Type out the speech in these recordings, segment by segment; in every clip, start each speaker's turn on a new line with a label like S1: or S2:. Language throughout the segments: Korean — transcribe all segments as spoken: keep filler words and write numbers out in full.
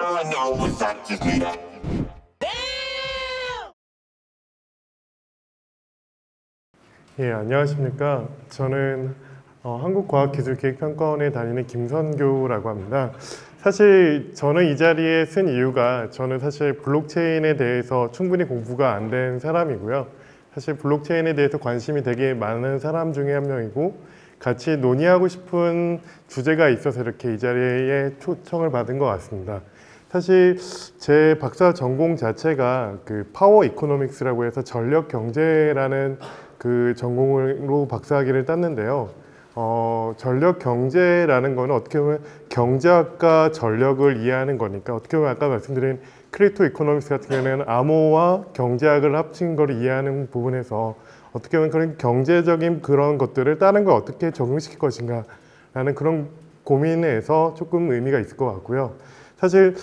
S1: 예, 안녕하십니까. 저는 어, 한국과학기술기획평가원에 다니는 김선교라고 합니다. 사실 저는 이 자리에 쓴 이유가 저는 사실 블록체인에 대해서 충분히 공부가 안 된 사람이고요. 사실 블록체인에 대해서 관심이 되게 많은 사람 중에 한 명이고 같이 논의하고 싶은 주제가 있어서 이렇게 이 자리에 초청을 받은 것 같습니다. 사실 제 박사 전공 자체가 그 파워 이코노믹스라고 해서 전력 경제라는 그 전공으로 박사학위를 땄는데요. 어, 전력 경제라는 거는 어떻게 보면 경제학과 전력을 이해하는 거니까 어떻게 보면 아까 말씀드린 크리에이터 이코노믹스 같은 경우에는 암호와 경제학을 합친 걸 이해하는 부분에서 어떻게 보면 그런 경제적인 그런 것들을 다른 걸 어떻게 적용시킬 것인가 라는 그런 고민에서 조금 의미가 있을 것 같고요. 사실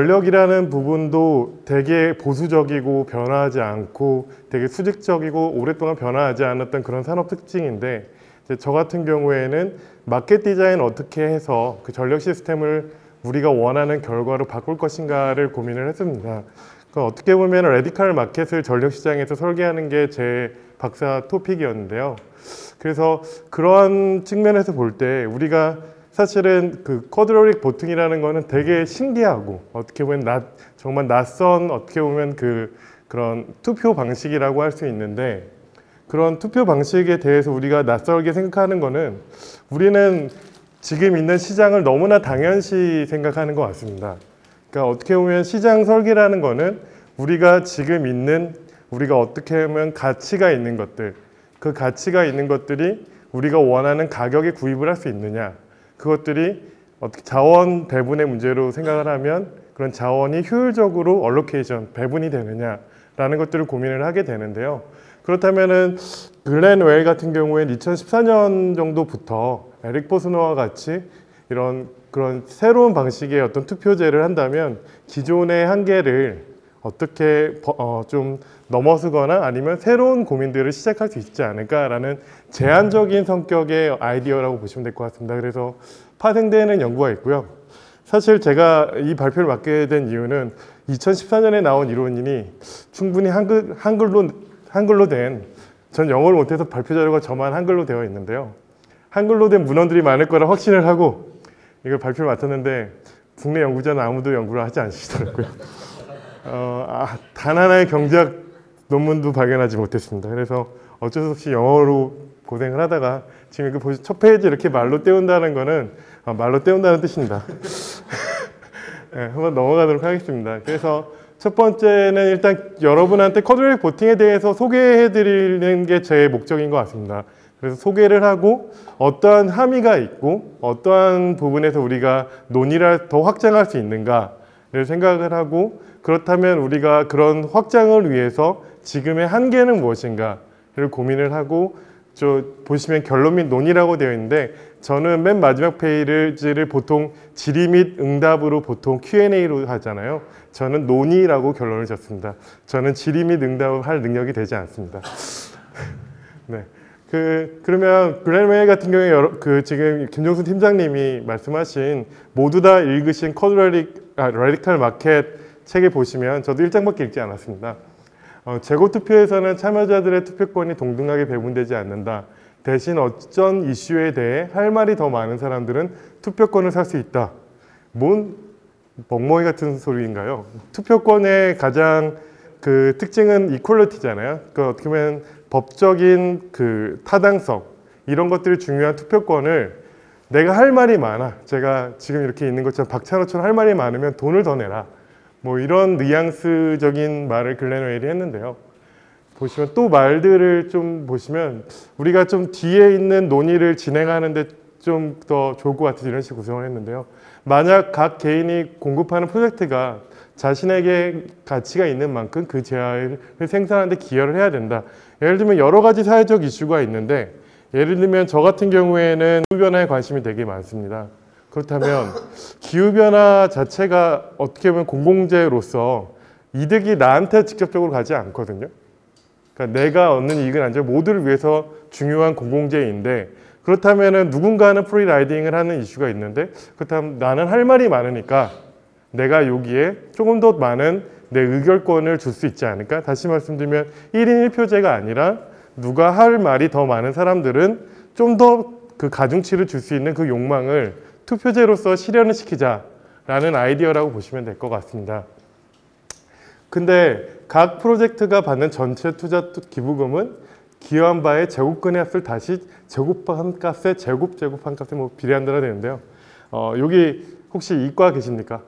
S1: 전력이라는 부분도 되게 보수적이고 변화하지 않고 되게 수직적이고 오랫동안 변화하지 않았던 그런 산업 특징인데 이제 저 같은 경우에는 마켓 디자인 어떻게 해서 그 전력 시스템을 우리가 원하는 결과로 바꿀 것인가를 고민을 했습니다. 그러니까 어떻게 보면 레디컬 마켓을 전력 시장에서 설계하는 게 제 박사 토픽이었는데요. 그래서 그러한 측면에서 볼 때 우리가 사실은 그 쿼드로릭 보팅이라는 거는 되게 신기하고 어떻게 보면 낯, 정말 낯선 어떻게 보면 그 그런 투표 방식이라고 할 수 있는데 그런 투표 방식에 대해서 우리가 낯설게 생각하는 거는 우리는 지금 있는 시장을 너무나 당연시 생각하는 것 같습니다. 그러니까 어떻게 보면 시장 설계라는 거는 우리가 지금 있는 우리가 어떻게 하면 가치가 있는 것들 그 가치가 있는 것들이 우리가 원하는 가격에 구입을 할 수 있느냐 그것들이 어떻게 자원 배분의 문제로 생각을 하면 그런 자원이 효율적으로 얼로케이션, 배분이 되느냐라는 것들을 고민을 하게 되는데요. 그렇다면은 글렌 웰 같은 경우에는 이천십사 년 정도부터 에릭 포스너와 같이 이런 그런 새로운 방식의 어떤 투표제를 한다면 기존의 한계를 어떻게 어, 좀 넘어서거나 아니면 새로운 고민들을 시작할 수 있지 않을까라는 제한적인 성격의 아이디어라고 보시면 될 것 같습니다. 그래서 파생되는 연구가 있고요. 사실 제가 이 발표를 맡게 된 이유는 이천십사 년에 나온 이론이니 충분히 한글, 한글로, 한글로 된, 전 영어를 못해서 발표 자료가 저만 한글로 되어 있는데요. 한글로 된 문헌들이 많을 거라 확신을 하고 이걸 발표를 맡았는데 국내 연구자는 아무도 연구를 하지 않으시더라고요. 어, 아, 단 하나의 경제학 논문도 발견하지 못했습니다. 그래서 어쩔 수 없이 영어로 고생을 하다가 지금 그 첫 페이지 이렇게 말로 떼운다는 거는 아, 말로 떼운다는 뜻입니다. 네, 한번 넘어가도록 하겠습니다. 그래서 첫 번째는 일단 여러분한테 쿼드로릭 보팅에 대해서 소개해 드리는 게 제 목적인 것 같습니다. 그래서 소개를 하고 어떠한 함의가 있고 어떠한 부분에서 우리가 논의를 더 확장할 수 있는가를 생각을 하고 그렇다면 우리가 그런 확장을 위해서 지금의 한계는 무엇인가를 고민을 하고 저 보시면 결론 및 논의라고 되어 있는데 저는 맨 마지막 페이지를 보통 질의 및 응답으로 보통 큐 앤 에이로 하잖아요. 저는 논의라고 결론을 졌습니다. 저는 질의 및 응답을 할 능력이 되지 않습니다. 네. 그, 그러면 글렌 웰 같은 경우에 여러, 그 지금 김종순 팀장님이 말씀하신 모두 다 읽으신 쿼드로릭, 아, 레디컬 마켓 책에 보시면 저도 일 장밖에 읽지 않았습니다. 어, 재고투표에서는 참여자들의 투표권이 동등하게 배분되지 않는다. 대신 어떤 이슈에 대해 할 말이 더 많은 사람들은 투표권을 살 수 있다. 뭔 멍멍이 같은 소리인가요? 투표권의 가장 그 특징은 이퀄리티잖아요. 그 어떻게 보면 법적인 그 타당성 이런 것들이 중요한 투표권을 내가 할 말이 많아. 제가 지금 이렇게 있는 것처럼 박찬호처럼 할 말이 많으면 돈을 더 내라. 뭐 이런 뉘앙스적인 말을 글렌 웰이 했는데요. 보시면 또 말들을 좀 보시면 우리가 좀 뒤에 있는 논의를 진행하는데 좀 더 좋을 것 같아서 이런 식으로 구성을 했는데요. 만약 각 개인이 공급하는 프로젝트가 자신에게 가치가 있는 만큼 그 제안을 생산하는 데 기여를 해야 된다. 예를 들면 여러 가지 사회적 이슈가 있는데 예를 들면 저 같은 경우에는 기후변화에 관심이 되게 많습니다. 그렇다면 기후변화 자체가 어떻게 보면 공공재로서 이득이 나한테 직접적으로 가지 않거든요. 그러니까 내가 얻는 이익은 아니죠. 모두를 위해서 중요한 공공재인데 그렇다면 누군가는 프리라이딩을 하는 이슈가 있는데 그렇다면 나는 할 말이 많으니까 내가 여기에 조금 더 많은 내 의결권을 줄 수 있지 않을까? 다시 말씀드리면 일 인 일 표제가 아니라 누가 할 말이 더 많은 사람들은 좀 더 그 가중치를 줄 수 있는 그 욕망을 투표제로서 실현을 시키자라는 아이디어라고 보시면 될 것 같습니다. 근데 각 프로젝트가 받는 전체 투자 기부금은 기여한 바의 제곱근의 값을 다시 제곱한 값에 제곱 제곱한 값에 뭐 비례한다라 되는데요. 어, 여기 혹시 이과 계십니까?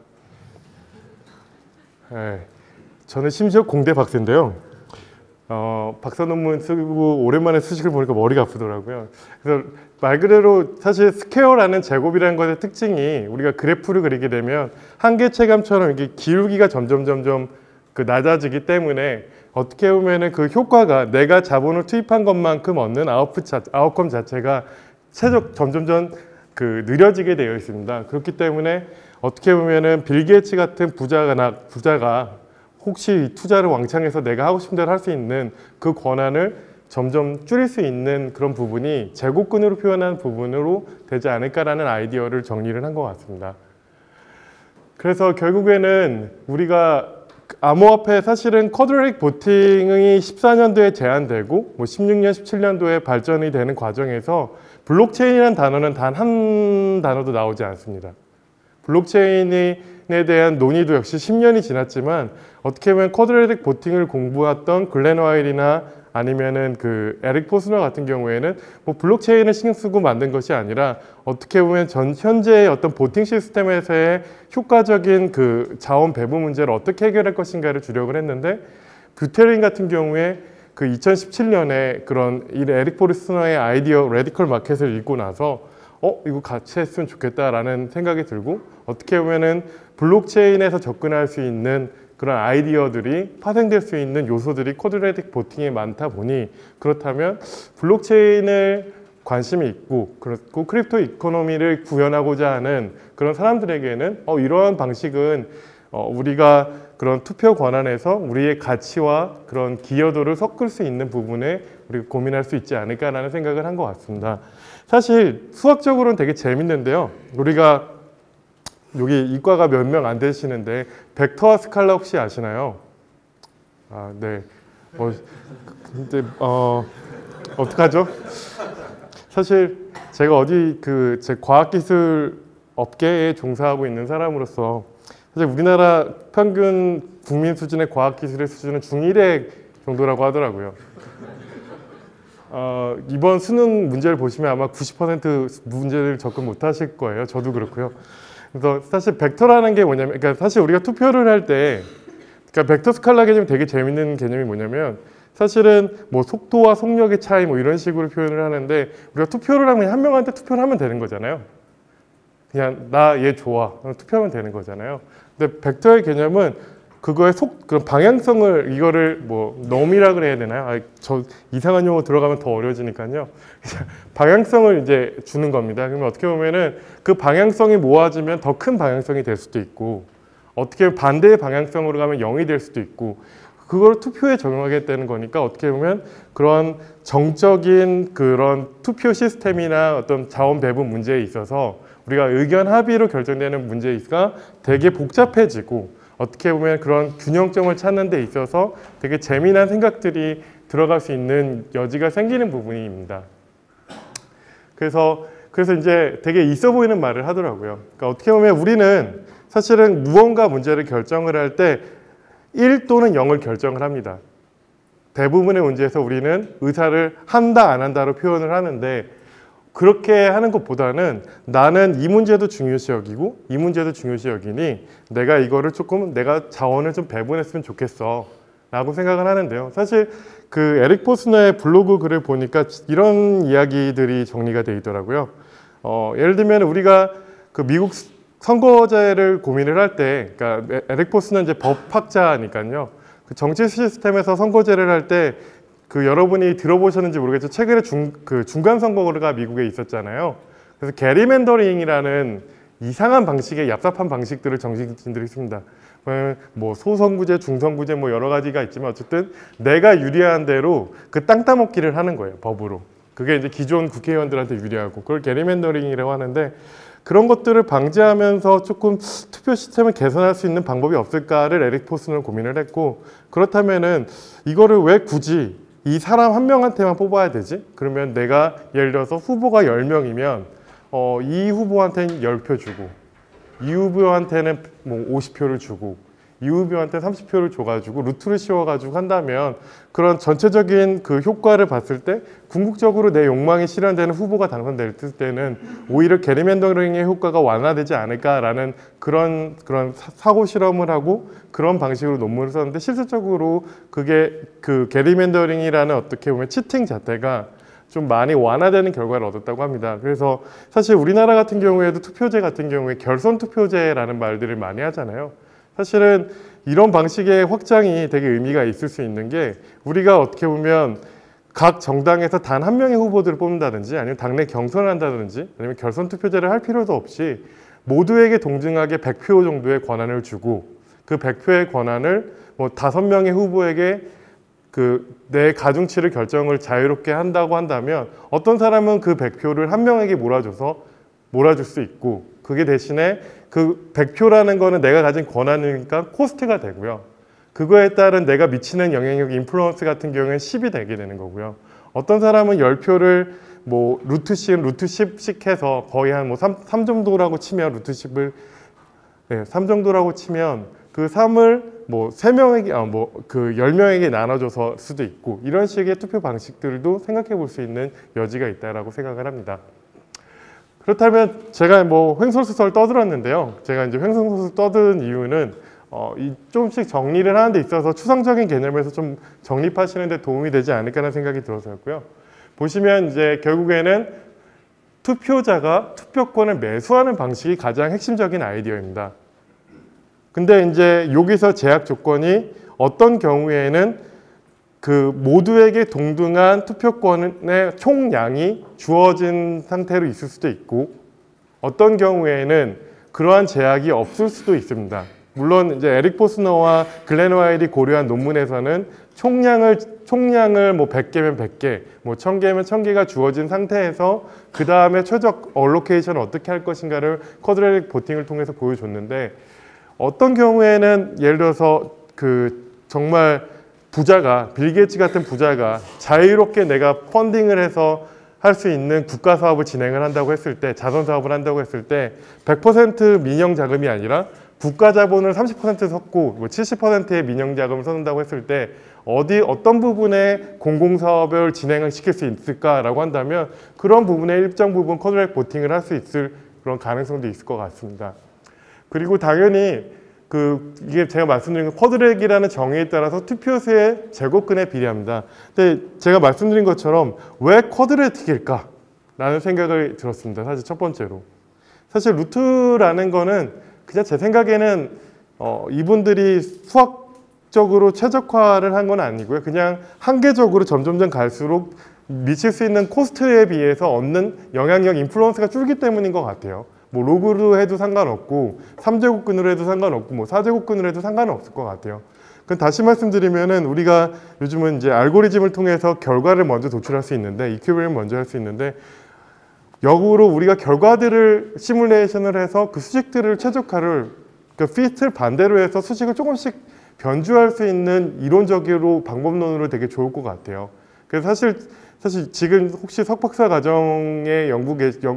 S1: 네, 저는 심지어 공대 박사인데요. 어, 박사 논문 쓰고 오랜만에 수식을 보니까 머리가 아프더라고요. 그래서 말 그대로 사실 스퀘어라는 제곱이라는 것의 특징이 우리가 그래프를 그리게 되면 한계 체감처럼 이게 기울기가 점점 점점 그 낮아지기 때문에 어떻게 보면은 그 효과가 내가 자본을 투입한 것만큼 얻는 아웃풋 자, 아웃컴 자체가 최적 점점점 그 느려지게 되어 있습니다. 그렇기 때문에 어떻게 보면은 빌 게이츠 같은 부자가 부자가 혹시 투자를 왕창해서 내가 하고 싶은 대로 할 수 있는 그 권한을 점점 줄일 수 있는 그런 부분이 제곱근으로 표현한 부분으로 되지 않을까라는 아이디어를 정리를 한 것 같습니다. 그래서 결국에는 우리가 암호화폐 사실은 쿼드레틱 보팅이 십사 년도에 제안되고 뭐 십육 년, 십칠 년도에 발전이 되는 과정에서 블록체인이라는 단어는 단 한 단어도 나오지 않습니다. 블록체인에 대한 논의도 역시 십 년이 지났지만 어떻게 보면 쿼드레틱 보팅을 공부했던 글렌 와일이나 아니면은 그 에릭 포스너 같은 경우에는 뭐 블록체인을 신경 쓰고 만든 것이 아니라 어떻게 보면 전 현재의 어떤 보팅 시스템에서의 효과적인 그 자원 배분 문제를 어떻게 해결할 것인가를 주력을 했는데 뷰테린 같은 경우에 그 이천십칠 년에 그런 이 에릭 포스너의 아이디어 레디컬 마켓을 읽고 나서 어 이거 같이 했으면 좋겠다라는 생각이 들고 어떻게 보면은 블록체인에서 접근할 수 있는 그런 아이디어들이 파생될 수 있는 요소들이 쿼드레틱 보팅에 많다 보니 그렇다면 블록체인을 관심이 있고 그렇고 크립토 이코노미를 구현하고자 하는 그런 사람들에게는 어, 이러한 방식은 어, 우리가 그런 투표 권한에서 우리의 가치와 그런 기여도를 섞을 수 있는 부분에 우리가 고민할 수 있지 않을까라는 생각을 한 것 같습니다. 사실 수학적으로는 되게 재밌는데요. 우리가 여기 이과가 몇 명 안 되시는데 벡터와 스칼라 혹시 아시나요? 아, 네. 어, 근데 어 어떡하죠? 사실 제가 어디 그 제 과학기술 업계에 종사하고 있는 사람으로서 사실 우리나라 평균 국민 수준의 과학기술의 수준은 중일의 정도라고 하더라고요. 어, 이번 수능 문제를 보시면 아마 구십 퍼센트 문제를 접근 못 하실 거예요. 저도 그렇고요. 그래서 사실 벡터라는 게 뭐냐면, 그러니까 사실 우리가 투표를 할 때, 그러니까 벡터 스칼라 개념이 되게 재밌는 개념이 뭐냐면, 사실은 뭐 속도와 속력의 차이 뭐 이런 식으로 표현을 하는데, 우리가 투표를 하면 한 명한테 투표를 하면 되는 거잖아요. 그냥 나 얘 좋아. 투표하면 되는 거잖아요. 근데 벡터의 개념은 그거의 속, 그 방향성을 이거를 뭐 놈이라 그래야 되나요? 아, 저 이상한 용어 들어가면 더 어려워지니까요. 방향성을 이제 주는 겁니다. 그러면 어떻게 보면은 그 방향성이 모아지면 더 큰 방향성이 될 수도 있고 어떻게 반대의 방향성으로 가면 영이 될 수도 있고 그걸 투표에 적용하게 되는 거니까 어떻게 보면 그런 정적인 그런 투표 시스템이나 어떤 자원 배분 문제에 있어서 우리가 의견 합의로 결정되는 문제가 되게 복잡해지고 어떻게 보면 그런 균형점을 찾는 데 있어서 되게 재미난 생각들이 들어갈 수 있는 여지가 생기는 부분입니다. 그래서, 그래서 이제 되게 있어 보이는 말을 하더라고요. 그러니까 어떻게 보면 우리는 사실은 무언가 문제를 결정을 할 때 일 또는 영을 결정을 합니다. 대부분의 문제에서 우리는 의사를 한다, 안 한다로 표현을 하는데 그렇게 하는 것보다는 나는 이 문제도 중요시 여기고 이 문제도 중요시 여기니 내가 이거를 조금 내가 자원을 좀 배분했으면 좋겠어 라고 생각을 하는데요. 사실 그 에릭 포스너의 블로그 글을 보니까 이런 이야기들이 정리가 되어 있더라고요. 어, 예를 들면 우리가 그 미국 선거제를 고민을 할 때, 그러니까 에릭 포스너는 이제 법학자니까요. 그 정치 시스템에서 선거제를 할 때 그 여러분이 들어보셨는지 모르겠죠. 최근에 중, 그 중간 선거가 미국에 있었잖아요. 그래서 게리맨더링이라는 이상한 방식의 얍삽한 방식들을 정치인들이 씁니다. 뭐 소선구제, 중선구제 뭐 여러 가지가 있지만 어쨌든 내가 유리한 대로 그 땅 따먹기를 하는 거예요. 법으로. 그게 이제 기존 국회의원들한테 유리하고 그걸 게리맨더링이라고 하는데 그런 것들을 방지하면서 조금 투표 시스템을 개선할 수 있는 방법이 없을까를 에릭 포스는 고민을 했고, 그렇다면은 이거를 왜 굳이 이 사람 한 명한테만 뽑아야 되지? 그러면 내가 예를 들어서 후보가 열 명이면 어, 이 후보한테는 십 표 주고 이 후보한테는 뭐 오십 표를 주고 이 후보한테 삼십 표를 줘가지고 루트를 씌워가지고 한다면 그런 전체적인 그 효과를 봤을 때 궁극적으로 내 욕망이 실현되는 후보가 당선될 때는 오히려 게리맨더링의 효과가 완화되지 않을까라는 그런 그런 사고 실험을 하고 그런 방식으로 논문을 썼는데, 실질적으로 그게 그 게리맨더링이라는 어떻게 보면 치팅 자체가 좀 많이 완화되는 결과를 얻었다고 합니다. 그래서 사실 우리나라 같은 경우에도 투표제 같은 경우에 결선 투표제라는 말들을 많이 하잖아요. 사실은 이런 방식의 확장이 되게 의미가 있을 수 있는 게, 우리가 어떻게 보면 각 정당에서 단 한 명의 후보들을 뽑는다든지 아니면 당내 경선을 한다든지 아니면 결선 투표제를 할 필요도 없이 모두에게 동등하게 백 표 정도의 권한을 주고, 그 백 표의 권한을 뭐 다섯 명의 후보에게 그 내 가중치를 결정을 자유롭게 한다고 한다면 어떤 사람은 그 백 표를 한 명에게 몰아줘서 몰아줄 수 있고, 그게 대신에 그 백 표라는 거는 내가 가진 권한이니까 코스트가 되고요. 그거에 따른 내가 미치는 영향력, 인플루언스 같은 경우에는 십이 되게 되는 거고요. 어떤 사람은 십 표를 뭐 루트 십, 루트 십씩 해서 거의 한 뭐 삼 정도라고 치면 루트 십을 네, 삼 정도라고 치면 그 삼을 뭐 세 명에게, 아, 뭐 그 열 명에게 나눠줘서 수도 있고, 이런 식의 투표 방식들도 생각해 볼 수 있는 여지가 있다라고 생각을 합니다. 그렇다면 제가 뭐 횡설수설 떠들었는데요. 제가 이제 횡설수설 떠든 이유는 어, 이 조금씩 정리를 하는 데 있어서 추상적인 개념에서 좀 정립하시는 데 도움이 되지 않을까라는 생각이 들어서였고요. 보시면 이제 결국에는 투표자가 투표권을 매수하는 방식이 가장 핵심적인 아이디어입니다. 근데 이제 여기서 제약 조건이 어떤 경우에는 그 모두에게 동등한 투표권의 총량이 주어진 상태로 있을 수도 있고, 어떤 경우에는 그러한 제약이 없을 수도 있습니다. 물론 이제 에릭 포스너와 글렌 와일이 고려한 논문에서는 총량을 총량을 뭐 백 개면 백 개, 뭐 천 개면 천 개가 주어진 상태에서 그 다음에 최적 얼로케이션을 어떻게 할 것인가를 쿼드래틱 보팅을 통해서 보여줬는데, 어떤 경우에는 예를 들어서 그 정말 부자가 빌 게이츠 같은 부자가 자유롭게 내가 펀딩을 해서 할 수 있는 국가 사업을 진행을 한다고 했을 때, 자선 사업을 한다고 했을 때 백 퍼센트 민영 자금이 아니라 국가 자본을 삼십 퍼센트 섞고 뭐 칠십 퍼센트의 민영 자금을 쏟는다고 했을 때 어디 어떤 부분에 공공 사업을 진행을 시킬 수 있을까라고 한다면 그런 부분에 일정 부분 쿼드래틱 보팅을 할 수 있을 그런 가능성도 있을 것 같습니다. 그리고 당연히 그 이게 제가 말씀드린 그 쿼드랙이라는 정의에 따라서 투표수의 제곱근에 비례합니다. 근데 제가 말씀드린 것처럼 왜 쿼드래틱일까? 라는 생각을 들었습니다. 사실 첫 번째로. 사실 루트라는 거는 그냥 제 생각에는 어, 이분들이 수학적으로 최적화를 한 건 아니고요. 그냥 한계적으로 점점점 갈수록 미칠 수 있는 코스트에 비해서 얻는 영향력, 인플루언스가 줄기 때문인 것 같아요. 뭐 로그로 해도 상관없고 삼 제곱근으로 해도 상관없고 뭐 사 제곱근으로 해도 상관없을 것 같아요. 그럼 다시 말씀드리면은 우리가 요즘은 이제 알고리즘을 통해서 결과를 먼저 도출할 수 있는데, 이큐브를 먼저 할 수 있는데, 역으로 우리가 결과들을 시뮬레이션을 해서 그 수식들을 최적화를, 그 피트를 반대로 해서 수식을 조금씩 변주할 수 있는 이론적으로 방법론으로 되게 좋을 것 같아요. 그래서 사실 사실 지금 혹시 석박사 과정의 연구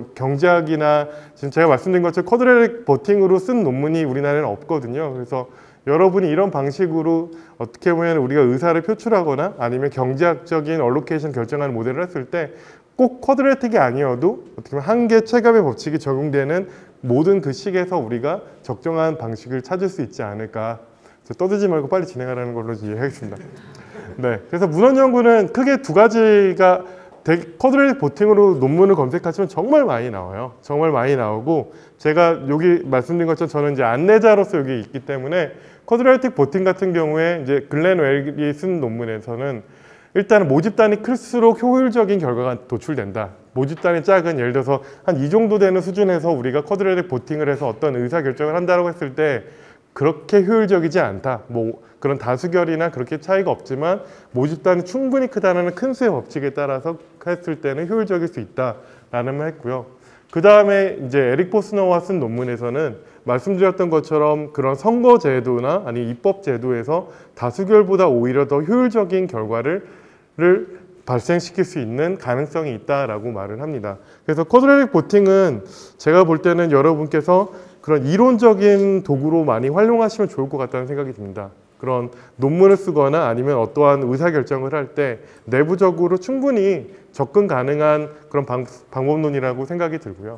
S1: 경제학이나 지금 제가 말씀드린 것처럼 쿼드래틱 보팅으로 쓴 논문이 우리나라에는 없거든요. 그래서 여러분이 이런 방식으로 어떻게 보면 우리가 의사를 표출하거나 아니면 경제학적인 얼로케이션 결정하는 모델을 했을 때 꼭 쿼드래틱이 아니어도 어떻게 보면 한계 체감의 법칙이 적용되는 모든 그 식에서 우리가 적정한 방식을 찾을 수 있지 않을까. 떠들지 말고 빨리 진행하라는 걸로 이해하겠습니다. 네, 그래서 문헌 연구는 크게 두 가지가, 쿼드래틱 보팅으로 논문을 검색하시면 정말 많이 나와요. 정말 많이 나오고, 제가 여기 말씀드린 것처럼 저는 이제 안내자로서 여기 있기 때문에 쿼드래틱 보팅 같은 경우에 이제 글렌 웰이 쓴 논문에서는 일단은 모집단이 클수록 효율적인 결과가 도출된다. 모집단이 작은, 예를 들어서 한 이 정도 되는 수준에서 우리가 쿼드래틱 보팅을 해서 어떤 의사결정을 한다고 했을 때 그렇게 효율적이지 않다. 뭐 그런 다수결이나 그렇게 차이가 없지만 모집단이 충분히 크다는 큰 수의 법칙에 따라서 했을 때는 효율적일 수 있다라는 말 했고요. 그 다음에 이제 에릭 포스너가 쓴 논문에서는 말씀드렸던 것처럼 그런 선거제도나 아니 입법제도에서 다수결보다 오히려 더 효율적인 결과를 를 발생시킬 수 있는 가능성이 있다라고 말을 합니다. 그래서 쿼드래틱 보팅은 제가 볼 때는 여러분께서 그런 이론적인 도구로 많이 활용하시면 좋을 것 같다는 생각이 듭니다. 그런 논문을 쓰거나 아니면 어떠한 의사결정을 할 때 내부적으로 충분히 접근 가능한 그런 방, 방법론이라고 생각이 들고요.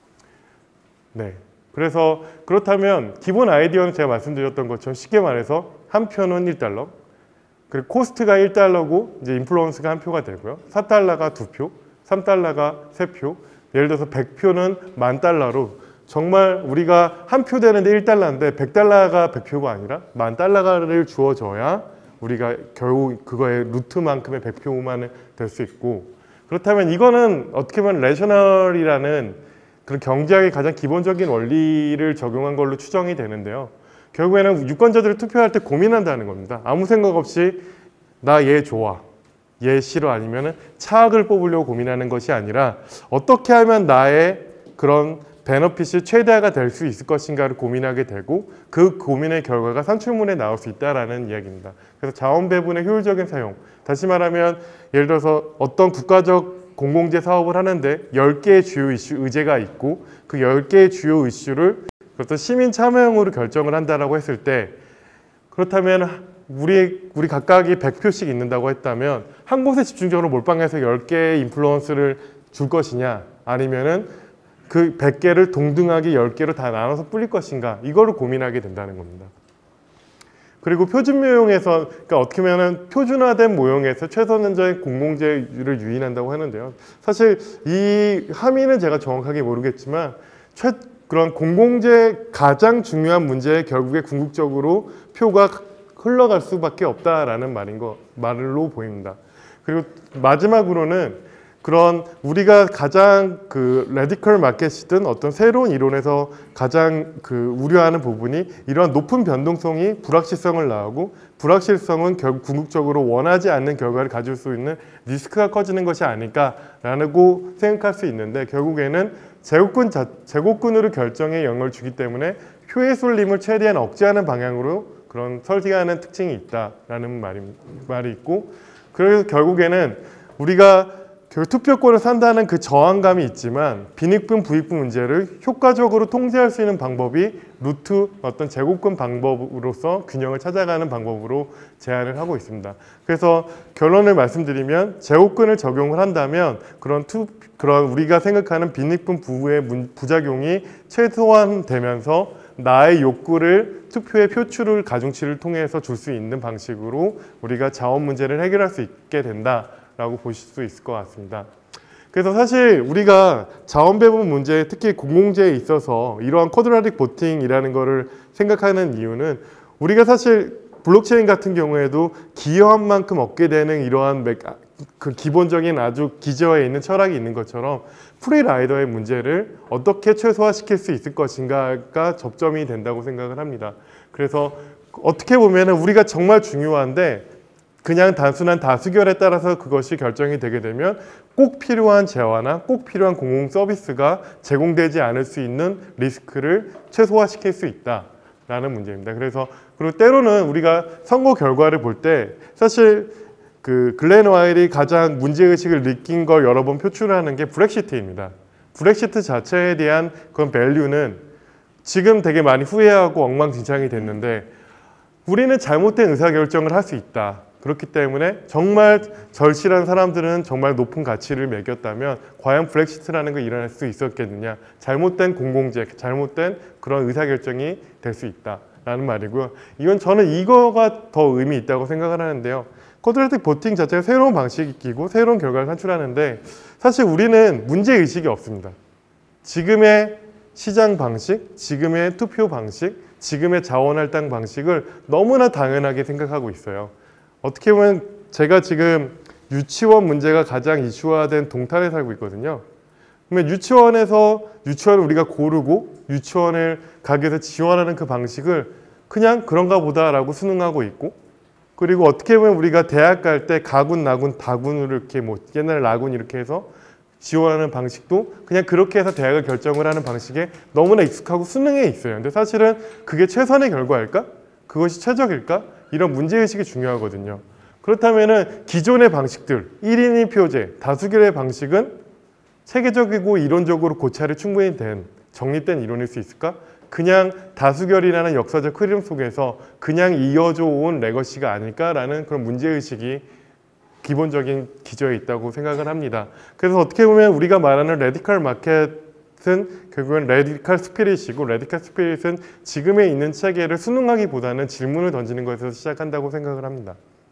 S1: 네. 그래서 그렇다면 기본 아이디어는 제가 말씀드렸던 것처럼 쉽게 말해서 한 표는 일 달러, 그리고 코스트가 일 달러고 이제 인플루언스가 한 표가 되고요. 사 달러가 두 표, 삼 달러가 세 표, 예를 들어서 백 표는 만 달러로 정말 우리가 한 표 되는데 일 달러인데 백 달러가 백 표가 아니라 만 달러를 주어져야 우리가 결국 그거의 루트만큼의 백 표만 될 수 있고, 그렇다면 이거는 어떻게 보면 레셔널이라는 그런 경제학의 가장 기본적인 원리를 적용한 걸로 추정이 되는데요. 결국에는 유권자들을 투표할 때 고민한다는 겁니다. 아무 생각 없이 나 얘 좋아, 얘 싫어, 아니면 차악을 뽑으려고 고민하는 것이 아니라 어떻게 하면 나의 그런 베너핏이 최대화가 될 수 있을 것인가를 고민하게 되고 그 고민의 결과가 산출문에 나올 수 있다는 이야기입니다. 그래서 자원 배분의 효율적인 사용, 다시 말하면 예를 들어서 어떤 국가적 공공재 사업을 하는데 열 개의 주요 이슈, 의제가 있고 그 열 개의 주요 이슈를 그래서 시민 참여형으로 결정을 한다라고 했을 때, 그렇다면 우리 우리 각각이 백 표씩 있는다고 했다면 한 곳에 집중적으로 몰빵해서 열 개의 인플루언스를 줄 것이냐, 아니면은 그 백 개를 동등하게 열 개로 다 나눠서 뿌릴 것인가, 이거를 고민하게 된다는 겁니다. 그리고 표준 모형에서, 그러니까 어떻게 보면 표준화된 모형에서 최선의 공공재를 유인한다고 하는데요. 사실 이 함의는 제가 정확하게 모르겠지만 최 그런 공공재 가장 중요한 문제에 결국에 궁극적으로 표가 흘러갈 수밖에 없다라는 말인 거 말로 보입니다. 그리고 마지막으로는 그런 우리가 가장 그 레디컬 마켓이든 어떤 새로운 이론에서 가장 그 우려하는 부분이 이러한 높은 변동성이 불확실성을 낳고, 불확실성은 결국 궁극적으로 원하지 않는 결과를 가질 수 있는 리스크가 커지는 것이 아닐까라고 생각할 수 있는데, 결국에는 제곱근 자, 제곱근으로 결정에 영향을 주기 때문에 표의 쏠림을 최대한 억제하는 방향으로 그런 설계하는 특징이 있다라는 말이, 말이 있고, 그래서 결국에는 우리가 투표권을 산다는 그 저항감이 있지만 빈익분 부익분 문제를 효과적으로 통제할 수 있는 방법이 루트 어떤 제곱근 방법으로서 균형을 찾아가는 방법으로 제안을 하고 있습니다. 그래서 결론을 말씀드리면 제곱근을 적용을 한다면 그런 투 그런 우리가 생각하는 빈익분 부의 부작용이 최소화되면서 나의 욕구를 투표의 표출을 가중치를 통해서 줄 수 있는 방식으로 우리가 자원 문제를 해결할 수 있게 된다 라고 보실 수 있을 것 같습니다. 그래서 사실 우리가 자원 배분 문제, 특히 공공재에 있어서 이러한 쿼드라틱 보팅이라는 거를 생각하는 이유는, 우리가 사실 블록체인 같은 경우에도 기여한 만큼 얻게 되는 이러한 그 기본적인 아주 기저에 있는 철학이 있는 것처럼 프리라이더의 문제를 어떻게 최소화시킬 수 있을 것인가가 접점이 된다고 생각을 합니다. 그래서 어떻게 보면 우리가 정말 중요한데 그냥 단순한 다수결에 따라서 그것이 결정이 되게 되면 꼭 필요한 재화나 꼭 필요한 공공 서비스가 제공되지 않을 수 있는 리스크를 최소화시킬 수 있다라는 문제입니다. 그래서 그리고 때로는 우리가 선거 결과를 볼 때 사실 그 글렌 와일이 가장 문제의식을 느낀 걸 여러 번 표출하는 게 브렉시트입니다. 브렉시트 자체에 대한 그런 밸류는 지금 되게 많이 후회하고 엉망진창이 됐는데, 우리는 잘못된 의사결정을 할 수 있다. 그렇기 때문에 정말 절실한 사람들은 정말 높은 가치를 매겼다면 과연 브렉시트라는 거 일어날 수 있었겠느냐, 잘못된 공공재, 잘못된 그런 의사결정이 될 수 있다라는 말이고요. 이건 저는 이거가 더 의미 있다고 생각을 하는데요. 쿼드라틱 보팅 자체가 새로운 방식이고 새로운 결과를 산출하는데 사실 우리는 문제의식이 없습니다. 지금의 시장 방식, 지금의 투표 방식, 지금의 자원할당 방식을 너무나 당연하게 생각하고 있어요. 어떻게 보면 제가 지금 유치원 문제가 가장 이슈화된 동탄에 살고 있거든요. 그러면 유치원에서 유치원을 우리가 고르고 유치원을 가기 위해서 지원하는 그 방식을 그냥 그런가 보다라고 수능하고 있고, 그리고 어떻게 보면 우리가 대학 갈 때 가군, 나군, 다군으로 이렇게 뭐 옛날에 라군 이렇게 해서 지원하는 방식도 그냥 그렇게 해서 대학을 결정을 하는 방식에 너무나 익숙하고 수능에 있어요. 근데 사실은 그게 최선의 결과일까? 그것이 최적일까? 이런 문제의식이 중요하거든요. 그렇다면은 기존의 방식들, 일 인 일 표제, 다수결의 방식은 체계적이고 이론적으로 고찰이 충분히 된 정립된 이론일 수 있을까? 그냥 다수결이라는 역사적 흐름 속에서 그냥 이어져 온 레거시가 아닐까라는 그런 문제의식이 기본적인 기저에 있다고 생각을 합니다. 그래서 어떻게 보면 우리가 말하는 레디컬 마켓은 결국은 레디컬 스피릿이고, 레디컬 스피릿은 지금에 있는 체계를 수능하기보다는 질문을 던지는 것에서 시작한다고 생각을 합니다.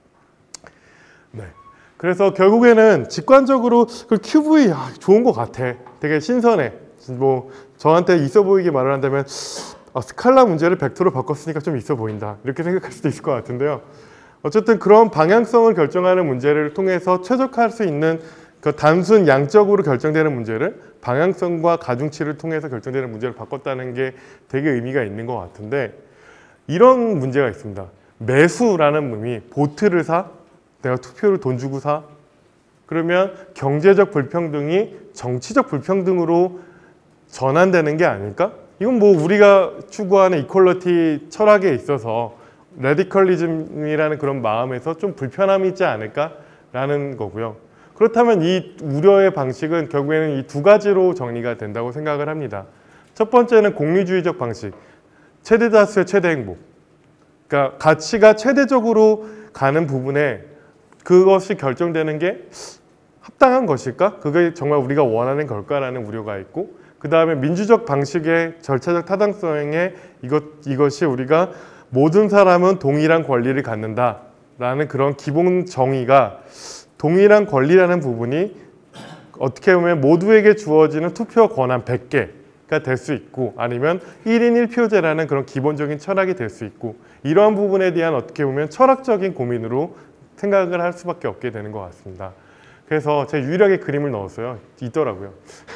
S1: 네. 그래서 결국에는 직관적으로 그 큐브이 아, 좋은 것 같아. 되게 신선해. 뭐 저한테 있어 보이게 말을 한다면 아, 스칼라 문제를 벡터로 바꿨으니까 좀 있어 보인다. 이렇게 생각할 수도 있을 것 같은데요. 어쨌든 그런 방향성을 결정하는 문제를 통해서 최적화할 수 있는 그 단순 양적으로 결정되는 문제를 방향성과 가중치를 통해서 결정되는 문제를 바꿨다는 게 되게 의미가 있는 것 같은데, 이런 문제가 있습니다. 매수라는 의미, 보트를 사? 내가 투표를 돈 주고 사? 그러면 경제적 불평등이 정치적 불평등으로 전환되는 게 아닐까? 이건 뭐 우리가 추구하는 이퀄리티 철학에 있어서 레디컬리즘이라는 그런 마음에서 좀 불편함이 있지 않을까라는 거고요. 그렇다면 이 우려의 방식은 결국에는 이 두 가지로 정리가 된다고 생각을 합니다. 첫 번째는 공리주의적 방식, 최대 다수의 최대 행복. 그러니까 가치가 최대적으로 가는 부분에 그것이 결정되는 게 합당한 것일까? 그게 정말 우리가 원하는 걸까라는 우려가 있고, 그 다음에 민주적 방식의 절차적 타당성에 이것, 이것이 우리가 모든 사람은 동일한 권리를 갖는다라는 그런 기본 정의가 동일한 권리라는 부분이 어떻게 보면 모두에게 주어지는 투표 권한 백 개가 될 수 있고, 아니면 일 인 일 표제라는 그런 기본적인 철학이 될 수 있고, 이러한 부분에 대한 어떻게 보면 철학적인 고민으로 생각을 할 수밖에 없게 되는 것 같습니다. 그래서 제 유일하게 그림을 넣었어요. 있더라고요.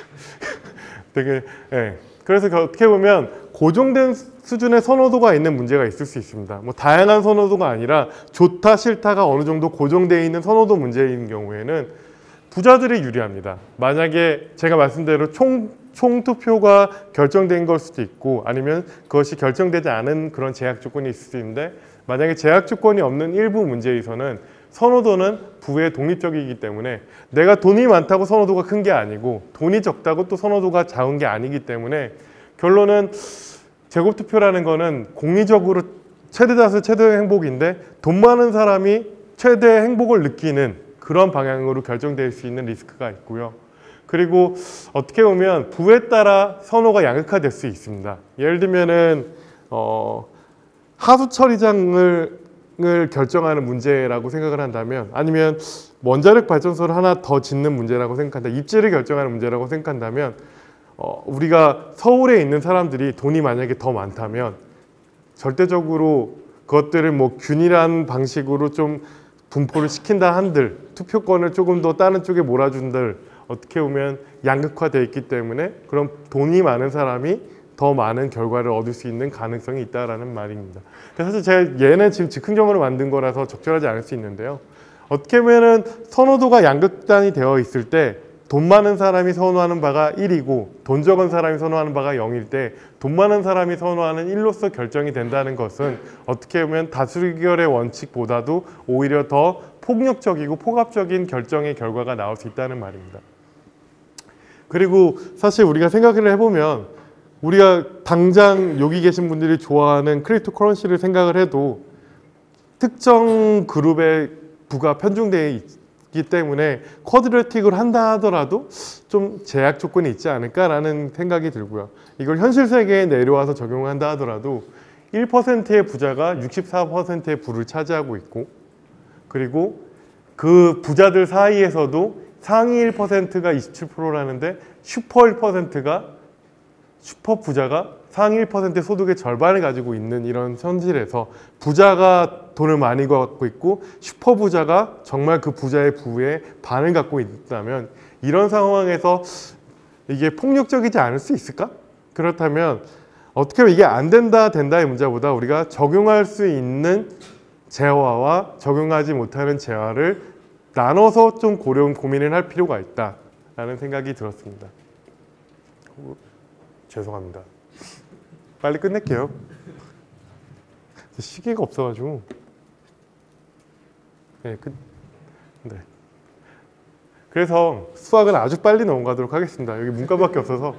S1: 되게 예. 그래서 어떻게 보면 고정된 수준의 선호도가 있는 문제가 있을 수 있습니다. 뭐 다양한 선호도가 아니라 좋다 싫다가 어느 정도 고정되어 있는 선호도 문제인 경우에는 부자들이 유리합니다. 만약에 제가 말씀대로 총, 총 투표가 결정된 걸 수도 있고, 아니면 그것이 결정되지 않은 그런 제약 조건이 있을 수 있는데, 만약에 제약 조건이 없는 일부 문제에서는 선호도는 부의 독립적이기 때문에 내가 돈이 많다고 선호도가 큰 게 아니고, 돈이 적다고 또 선호도가 작은 게 아니기 때문에 결론은 제곱투표라는 거는 공리적으로 최대 다수 최대 행복인데 돈 많은 사람이 최대 행복을 느끼는 그런 방향으로 결정될 수 있는 리스크가 있고요. 그리고 어떻게 보면 부에 따라 선호가 양극화될 수 있습니다. 예를 들면은 어, 하수 처리장을 을 결정하는 문제라고 생각을 한다면, 아니면 원자력 발전소를 하나 더 짓는 문제라고 생각한다, 입지를 결정하는 문제라고 생각한다면, 어, 우리가 서울에 있는 사람들이 돈이 만약에 더 많다면 절대적으로 그것들을 뭐 균일한 방식으로 좀 분포를 시킨다 한들, 투표권을 조금 더 다른 쪽에 몰아준들, 어떻게 보면 양극화되어 있기 때문에 그런 돈이 많은 사람이 더 많은 결과를 얻을 수 있는 가능성이 있다라는 말입니다. 사실 제가 얘는 지금 즉흥적으로 만든 거라서 적절하지 않을 수 있는데요. 어떻게 보면은 선호도가 양극단이 되어 있을 때 돈 많은 사람이 선호하는 바가 일이고 돈 적은 사람이 선호하는 바가 영일 때, 돈 많은 사람이 선호하는 일로서 결정이 된다는 것은 어떻게 보면 다수결의 원칙보다도 오히려 더 폭력적이고 폭압적인 결정의 결과가 나올 수 있다는 말입니다. 그리고 사실 우리가 생각을 해보면, 우리가 당장 여기 계신 분들이 좋아하는 크립토 커런시를 생각을 해도 특정 그룹의 부가 편중되어 있기 때문에 쿼드레틱을 한다 하더라도 좀 제약 조건이 있지 않을까라는 생각이 들고요. 이걸 현실 세계에 내려와서 적용한다 하더라도 일 퍼센트의 부자가 육십사 퍼센트의 부를 차지하고 있고, 그리고 그 부자들 사이에서도 상위 일 퍼센트가 이십칠 퍼센트라는데 슈퍼 일 퍼센트가 슈퍼 부자가 상위 일 퍼센트의 소득의 절반을 가지고 있는 이런 현실에서 부자가 돈을 많이 갖고 있고 슈퍼 부자가 정말 그 부자의 부의 반을 갖고 있다면, 이런 상황에서 이게 폭력적이지 않을 수 있을까? 그렇다면 어떻게 보면 이게 안 된다 된다의 문제보다 우리가 적용할 수 있는 재화와 적용하지 못하는 재화를 나눠서 좀 고려운 고민을 할 필요가 있다 라는 생각이 들었습니다. 어, 죄송합니다. 빨리 끝낼게요. 시계가 없어가지고. 네, 끝. 네. 그래서 수학은 아주 빨리 넘어가도록 하겠습니다. 여기 문과밖에 없어서.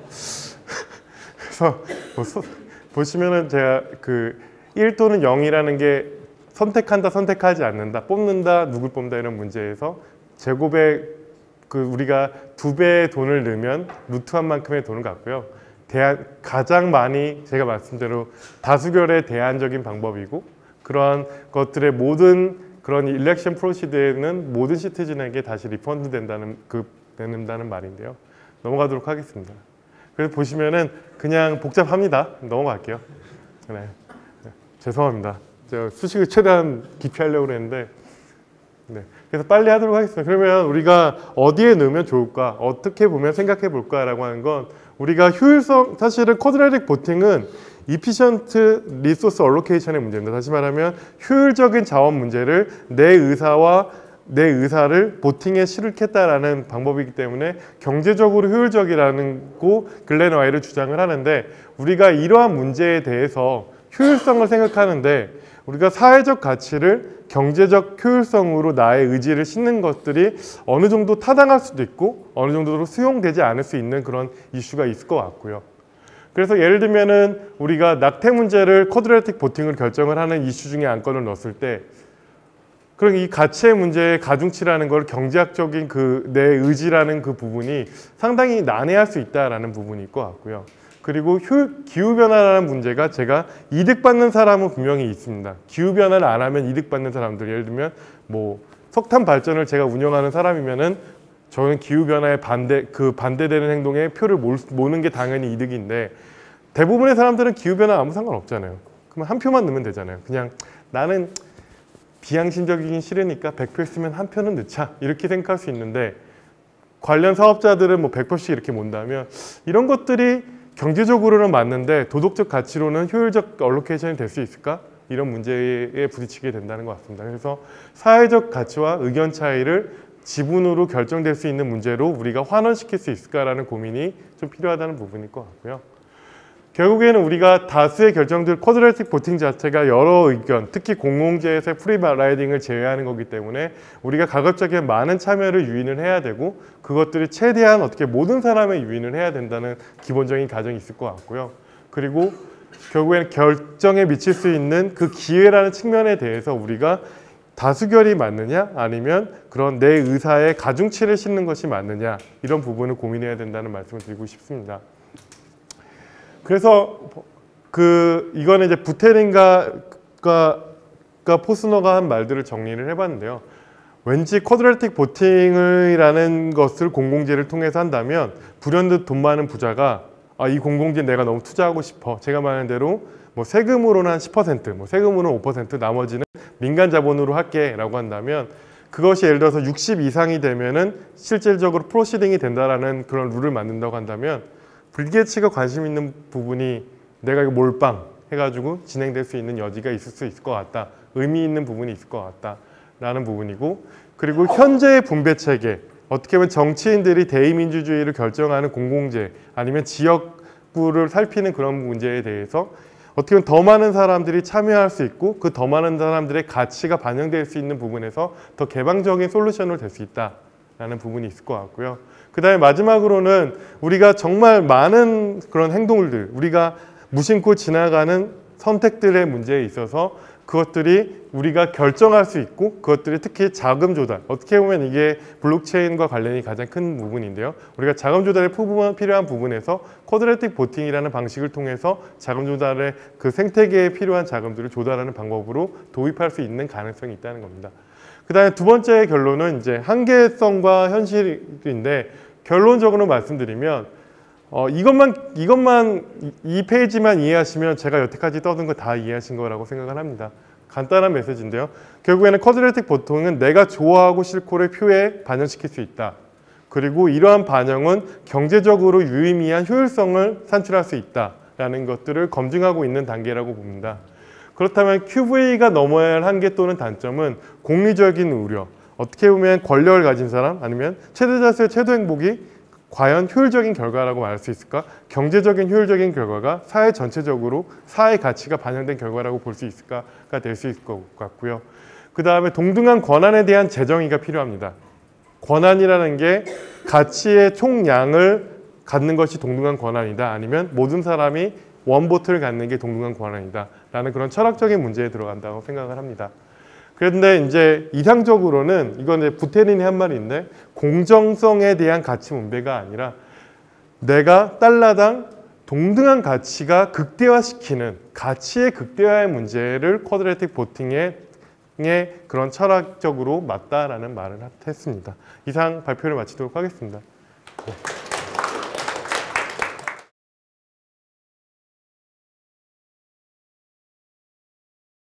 S1: 그래서 뭐 수, 보시면은 제가 그 일 또는 영이라는 게 선택한다, 선택하지 않는다, 뽑는다, 누굴 뽑는다 이런 문제에서 제곱에 그 우리가 두 배의 돈을 넣으면 루트한 만큼의 돈을 갖고요. 대안, 가장 많이 제가 말씀대로 다수결의 대안적인 방법이고 그러한 것들의 모든 그런 일렉션 프로시드에는 모든 시티즌에게 다시 리펀드 된다는 그 된다는 말인데요. 넘어가도록 하겠습니다. 그래서 보시면은 그냥 복잡합니다. 넘어갈게요. 네. 네. 죄송합니다. 제가 수식을 최대한 깊이 하려고 했는데 네. 그래서 빨리 하도록 하겠습니다. 그러면 우리가 어디에 넣으면 좋을까? 어떻게 보면 생각해 볼까라고 하는 건 우리가 효율성, 사실은 쿼드라틱 보팅은 이피션트 리소스 얼로케이션의 문제입니다. 다시 말하면 효율적인 자원 문제를 내 의사와 내 의사를 보팅에 실으겠다라는 방법이기 때문에 경제적으로 효율적이라는 고 글렌 와이를 주장을 하는데 우리가 이러한 문제에 대해서 효율성을 생각하는데 우리가 사회적 가치를 경제적 효율성으로 나의 의지를 싣는 것들이 어느 정도 타당할 수도 있고 어느 정도로 수용되지 않을 수 있는 그런 이슈가 있을 것 같고요. 그래서 예를 들면은 우리가 낙태 문제를 쿼드라틱 보팅을 결정을 하는 이슈 중에 안건을 넣었을 때 그럼 이 가치의 문제의 가중치라는 걸 경제학적인 그 내 의지라는 그 부분이 상당히 난해할 수 있다라는 부분이 있을 것 같고요. 그리고 기후변화라는 문제가 제가 이득받는 사람은 분명히 있습니다. 기후변화를 안 하면 이득받는 사람들, 예를 들면 뭐 석탄 발전을 제가 운영하는 사람이면은 저는 기후변화에 반대, 그 반대되는 행동에 표를 모으는 게 당연히 이득인데 대부분의 사람들은 기후변화 아무 상관없잖아요. 그럼 한 표만 넣으면 되잖아요. 그냥 나는 비양심적이긴 싫으니까 백 표 있으면 한 표는 넣자 이렇게 생각할 수 있는데 관련 사업자들은 뭐 백 표씩 이렇게 몬다면 이런 것들이 경제적으로는 맞는데 도덕적 가치로는 효율적 얼로케이션이 될 수 있을까? 이런 문제에 부딪히게 된다는 것 같습니다. 그래서 사회적 가치와 의견 차이를 지분으로 결정될 수 있는 문제로 우리가 환원시킬 수 있을까라는 고민이 좀 필요하다는 부분일 것 같고요. 결국에는 우리가 다수의 결정들, 쿼드라틱 보팅 자체가 여러 의견, 특히 공공재에서의 프리라이딩을 제외하는 거기 때문에 우리가 가급적이면 많은 참여를 유인을 해야 되고 그것들이 최대한 어떻게 모든 사람의 유인을 해야 된다는 기본적인 가정이 있을 것 같고요. 그리고 결국에는 결정에 미칠 수 있는 그 기회라는 측면에 대해서 우리가 다수결이 맞느냐 아니면 그런 내 의사의 가중치를 싣는 것이 맞느냐 이런 부분을 고민해야 된다는 말씀을 드리고 싶습니다. 그래서 그 이거는 이제 부테린과 포스너가 한 말들을 정리를 해봤는데요. 왠지 쿼드라틱 보팅이라는 것을 공공재를 통해서 한다면 불현듯 돈 많은 부자가 아, 이 공공재 내가 너무 투자하고 싶어. 제가 말한 대로 뭐 세금으로는 한 십 퍼센트, 뭐 세금으로는 오 퍼센트, 나머지는 민간 자본으로 할게라고 한다면 그것이 예를 들어서 육십 이상이 되면은 실질적으로 프로시딩이 된다라는 그런 룰을 만든다고 한다면 빌 게이츠가 관심 있는 부분이 내가 이거 몰빵 해가지고 진행될 수 있는 여지가 있을 수 있을 것 같다. 의미 있는 부분이 있을 것 같다. 라는 부분이고 그리고 현재의 분배 체계 어떻게 보면 정치인들이 대의민주주의를 결정하는 공공재 아니면 지역구를 살피는 그런 문제에 대해서 어떻게 보면 더 많은 사람들이 참여할 수 있고 그 더 많은 사람들의 가치가 반영될 수 있는 부분에서 더 개방적인 솔루션을 될 수 있다라는 부분이 있을 것 같고요. 그 다음에 마지막으로는 우리가 정말 많은 그런 행동들, 우리가 무심코 지나가는 선택들의 문제에 있어서 그것들이 우리가 결정할 수 있고 그것들이 특히 자금 조달, 어떻게 보면 이게 블록체인과 관련이 가장 큰 부분인데요. 우리가 자금 조달에 필요한 부분에서 쿼드라틱 보팅이라는 방식을 통해서 자금 조달의 그 생태계에 필요한 자금들을 조달하는 방법으로 도입할 수 있는 가능성이 있다는 겁니다. 그 다음에 두 번째 결론은 이제 한계성과 현실인데 결론적으로 말씀드리면 어, 이것만, 이것만, 이 페이지만 이해하시면 제가 여태까지 떠든 거 다 이해하신 거라고 생각을 합니다. 간단한 메시지인데요. 결국에는 쿼드라틱 보통은 내가 좋아하고 싫고를 표에 반영시킬 수 있다. 그리고 이러한 반영은 경제적으로 유의미한 효율성을 산출할 수 있다라는 것들을 검증하고 있는 단계라고 봅니다. 그렇다면 큐브이가 넘어야 할 한계 또는 단점은 공리적인 우려. 어떻게 보면 권력을 가진 사람 아니면 최대 자수의 최대 행복이 과연 효율적인 결과라고 말할 수 있을까? 경제적인 효율적인 결과가 사회 전체적으로 사회 가치가 반영된 결과라고 볼 수 있을까가 될 수 있을 것 같고요. 그 다음에 동등한 권한에 대한 재정의가 필요합니다. 권한이라는 게 가치의 총량을 갖는 것이 동등한 권한이다. 아니면 모든 사람이 원보트를 갖는 게 동등한 권한이다. 라는 그런 철학적인 문제에 들어간다고 생각을 합니다. 그런데 이제 이상적으로는 이건 이제 부테린이 한 말인데 공정성에 대한 가치 분배가 아니라 내가 달러당 동등한 가치가 극대화시키는 가치의 극대화의 문제를 쿼드레틱 보팅의 그런 철학적으로 맞다라는 말을 했습니다. 이상 발표를 마치도록 하겠습니다. 네.